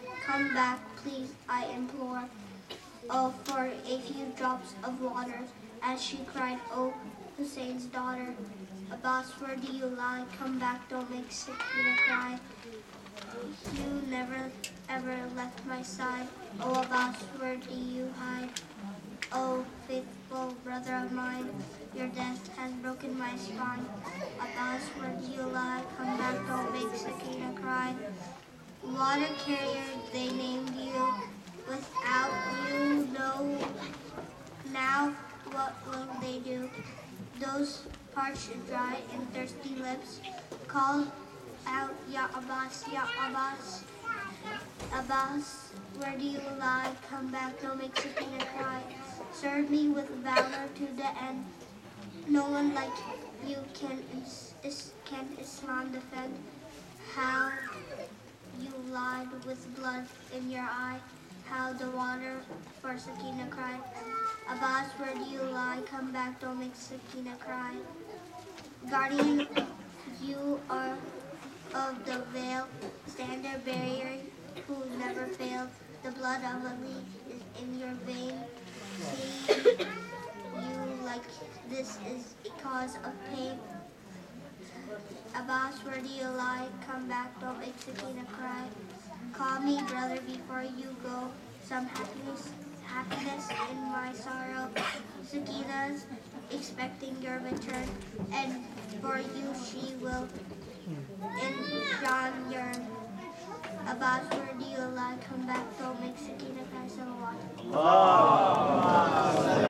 Come back, please, I implore. Oh, for a few drops of water, as she cried, oh, Hussein's daughter. Abbas, where do you lie? Come back, don't make Sakina cry. You never ever left my side. Oh, Abbas, where do you hide? Oh, faithful brother of mine, your death has broken my spine. Abbas, where do you lie? Come back, don't make Sakina cry. Water carrier, they named you. Without you, know now what will they do? Those parched, dry, and thirsty lips called out, Ya Abbas, Ya Abbas. Abbas, where do you lie? Come back, don't make Sakina cry. Serve me with valor to the end. No one like you can Islam defend. How you lied with blood in your eye. How the water for Sakina cried. Abbas, where do you lie? Come back, don't make Sakina cry. Guardian, you are of the veil, standard barrier who never failed. The blood of Ali is in your vein. Seeing you like this is a cause of pain. Abbas, where do you lie? Come back, don't make Sakina cry. Call me brother before you go. Some happiness in my sorrow. Sakina's expecting your return, and for you she will in John yearn. Abbas, where do you lie?